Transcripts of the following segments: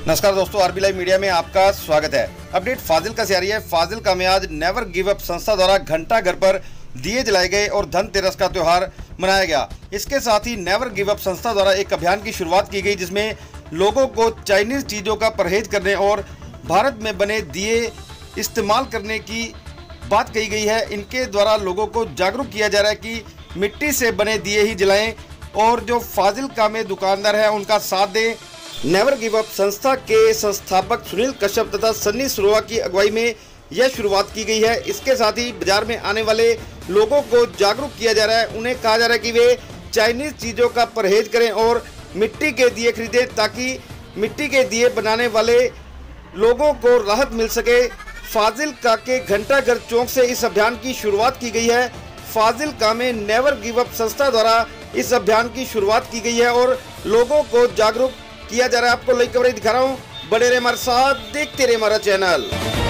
नमस्कार दोस्तों, RB live media में आपका स्वागत है। अपडेट फाजिल्का से आ रही है। फाजिल्का में आज नेवर गिव अप संस्था द्वारा घंटा घर पर दिए जलाए गए और धनतेरस का त्यौहार मनाया गया। इसके साथ ही नेवर गिव अप संस्था द्वारा एक अभियान की शुरुआत की गई, जिसमें लोगों को चाइनीज चीज़ों का परहेज करने और भारत में बने दिए इस्तेमाल करने की बात कही गई है। इनके द्वारा लोगों को जागरूक किया जा रहा है कि मिट्टी से बने दिए ही जलाएं और जो फाजिल्का में दुकानदार है उनका साथ दें। नेवर गिव अप संस्था के संस्थापक सुनील कश्यप तथा सन्नी सरोवा की अगुवाई में यह शुरुआत की गई है। इसके साथ ही बाजार में आने वाले लोगों को जागरूक किया जा रहा है। उन्हें कहा जा रहा है कि वे चाइनीज चीज़ों का परहेज करें और मिट्टी के दिए खरीदें, ताकि मिट्टी के दिए बनाने वाले लोगों को राहत मिल सके। फाजिल्का के घंटाघर चौक से इस अभियान की शुरुआत की गई है। फाजिल्का में नेवर गिव अप संस्था द्वारा इस अभियान की शुरुआत की गई है और लोगों को जागरूक किया जा रहा है। आपको लाइव कवरेज दिखा रहा हूँ, बने रहे हमारे साथ, देखते रहे हमारा चैनल।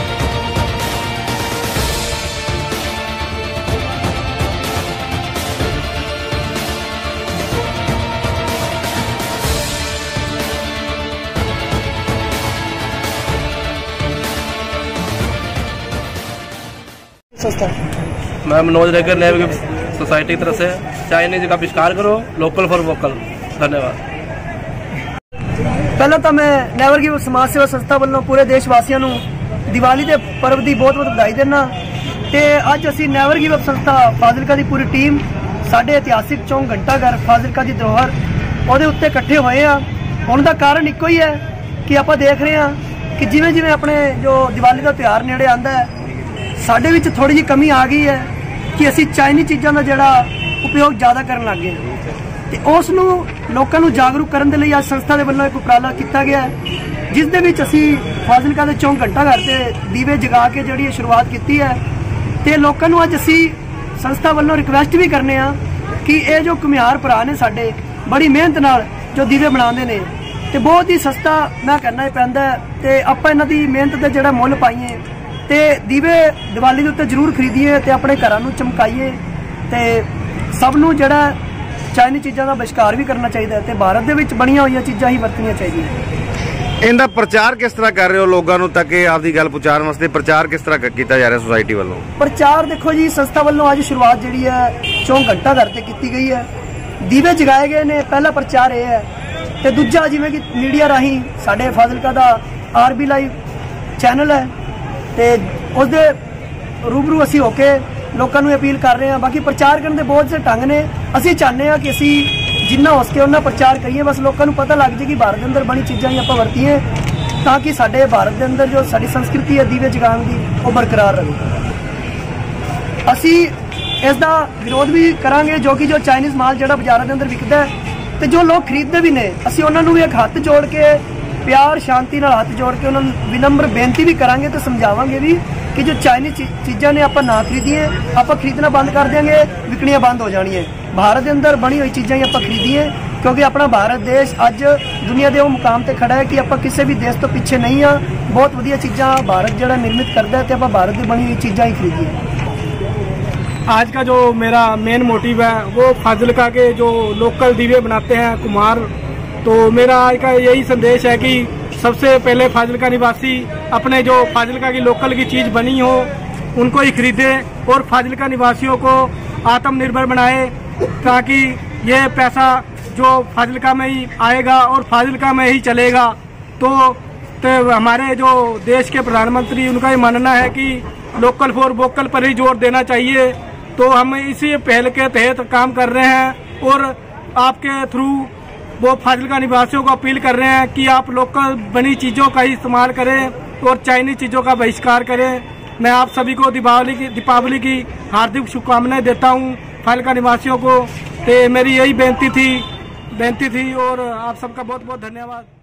मैं Manoj Regar never give society की तरफ से चाइनीज का आविष्कार करो, लोकल फॉर वोकल। धन्यवाद। पहला तो मैं नेवर गिव समाज सेवा संस्था वालों पूरे देशवासियों को दिवाली के पर्व की बहुत बहुत बधाई देना। तो अज असी नेवर गिव अप संस्था फाजिल्का की पूरी टीम साढ़े इतिहासिक चौक घंटाघर फाजिल्का की धरोहर ਉਹਦੇ उत्ते इकट्ठे होए हैं। उनका कारण एको ही है कि आप देख रहे हैं कि जिमें जिमें अपने जो दिवाली का त्यौहार नेड़े आता है, साढ़े विच थोड़ी जी कमी आ गई है कि असी चाइनीज चीज़ों का जोड़ा उपयोग ज़्यादा करन लग गए। तो उस लोगों को जागरूक करने के लिए आज संस्था के वालों एक उपराला किया गया है, जिस दे विच असी फाजिल्का के चौक घंटाघर से दीवे जगा के जी शुरुआत की है। तो लोगों को अज असी संस्था वालों रिक्वेस्ट भी करने कि ये जो घुमियार भरा ने साडे बड़ी मेहनत नाल जो दीवे बनाते हैं, तो बहुत ही सस्ता मैं करना ही पैंदा है। तो आप इन्हां दी मेहनत का जोड़ा मुल पाइए, तो दीवे दिवाली के उत्ते जरूर खरीदिए, तो अपने घरों को चमकाइए। तो सबनों जोड़ा चाइनीज चीज़ों का बहिष्कार भी करना चाहिए, तो भारत के विच बनिया हुई चीज़ां ही वरतनियां चाहिए। इनका प्रचार किस तरह कर रहे हो लोगों तक आपकी गल पहुँचाने वास्ते? प्रचार किस तरह किया जा रहा है सोसाइटी वालों? प्रचार देखो जी, संस्था वालों आज शुरुआत जी है चौक घंटाघर से की गई है, दीवे जगाए गए ने। पहला प्रचार यह है, तो दूजा जिमें कि मीडिया राही साढ़े फाजिल्का का आरबी लाइव चैनल है, तो उसके रूबरू असी होके लोगों को अपील कर रहे हैं। बाकी प्रचार करने के बहुत से ढंग ने, असी चाहते हैं कि असी जिन्ना हो सके उन्ना प्रचार करिए, बस लोगों को पता लग जाए कि भारत के अंदर बनी चीज़ां ही आप वरतीए, ताकि साढ़े भारत के अंदर जो साड़ी संस्कृति है दीवे जगाने की वो बरकरार रहे। असी इसका विरोध भी करांगे जो कि जो चाइनीज माल जो बाजारों के अंदर विकता है, तो जो लोग खरीदते भी ने, असी उन्होंने भी एक हाथ जोड़ के प्यार शांति नाल हाथ जोड़ के उन्होंने विनम्र बेनती भी करांगे, तो समझावांगे भी कि जो चाइनीज चीज़ां ने आप ना खरीदिए, आप खरीदना बंद कर देंगे, विकनियां बंद हो जानी है। भारत के अंदर बनी हुई चीज़ां ही आप खरीदिए, क्योंकि अपना भारत देश अज दुनिया के वो मुकाम पर खड़ा है कि आप किसी भी देश तो पीछे नहीं हाँ। बहुत वधिया चीज़ां भारत जो निर्मित करता है, तो आप भारत की बनी हुई चीज़ां ही खरीदिए। आज का जो मेरा मेन मोटिव है वो फाजिल्का के जो लोकल दीवे बनाते हैं कुम्हार, तो मेरा आज का यही संदेश है कि सबसे पहले फाजिल्का निवासी अपने जो फाजिल्का की लोकल की चीज़ बनी हो उनको ही खरीदें और फाजिल्का निवासियों को आत्मनिर्भर बनाए, ताकि ये पैसा जो फाजिल्का में ही आएगा और फाजिल्का में ही चलेगा। तो हमारे जो देश के प्रधानमंत्री, उनका ही मानना है कि लोकल फॉर वोकल पर ही जोर देना चाहिए। तो हम इसी पहल के तहत काम कर रहे हैं और आपके थ्रू वो फाजिल्का निवासियों को अपील कर रहे हैं कि आप लोकल बनी चीज़ों का ही इस्तेमाल करें और चाइनीज चीज़ों का बहिष्कार करें। मैं आप सभी को दीपावली की हार्दिक शुभकामनाएं देता हूं फाजिल्का निवासियों को। तो मेरी यही बेनती थी और आप सबका बहुत बहुत धन्यवाद।